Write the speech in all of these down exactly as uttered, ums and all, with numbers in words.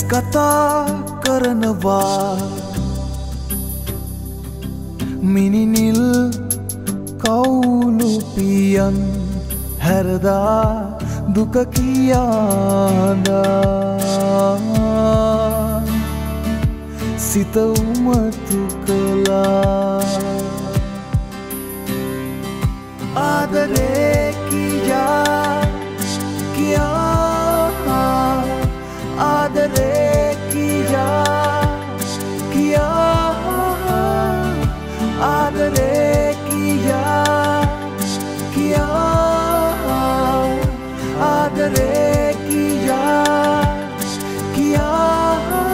කතා කරනවා මිනිනිල් කවුළු පියන් හැරදා දුක කියාදා සිත උමතු කළා ආදරේ කියා කියා ආදරේ කියා කියා ආදරේ කියා කියා ආදරේ කියා කියා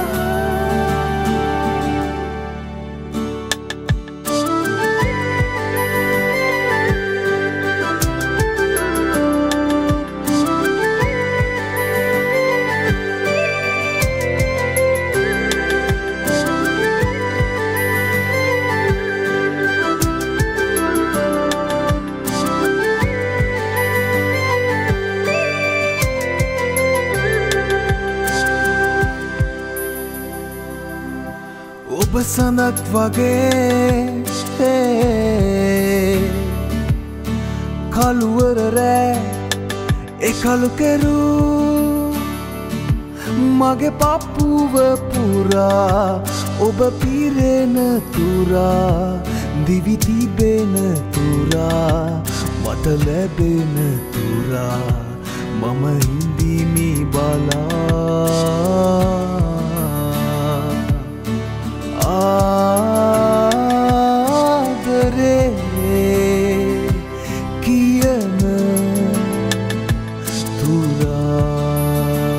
ඔබ සඳක් වගේ කළුවර රෑ එකලු කෙරූ මගේ පපුව පුරා ඔබ පිරෙන තුරා දිවි තිබෙන තුරා මට ලැබෙන තුරා මම හිඳිමි බලා ආදරේ කියන තුරා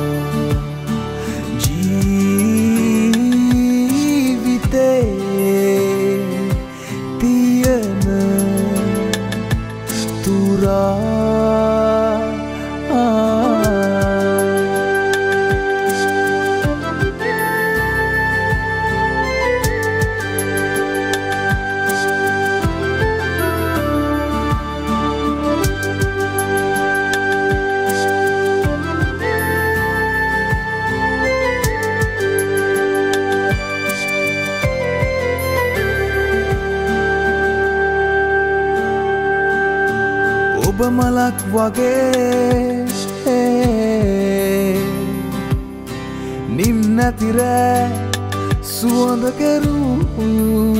ජීවිතේ තියෙන තුරා ඔබ මලක් වගේ නිම් නැති රෑ සුවඳ කෙරූ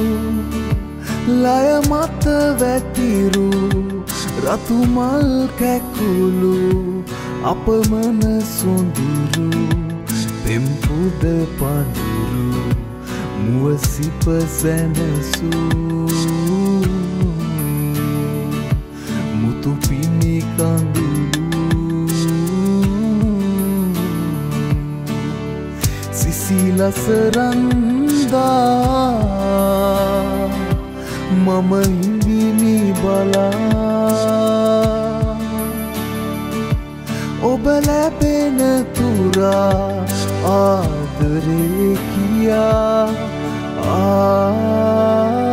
ලය මත වැතිරු රතු මල් කැකුළු අපමණ සොඳුරු පෙම් පුද පඳුරු මුව සිප සැනසූ මුතු පිණි කඳුළු සිසිලස රන්දා මම හිඳිමි බලා ඔබ ලැබෙන තුරා ආදරේ කියා ආ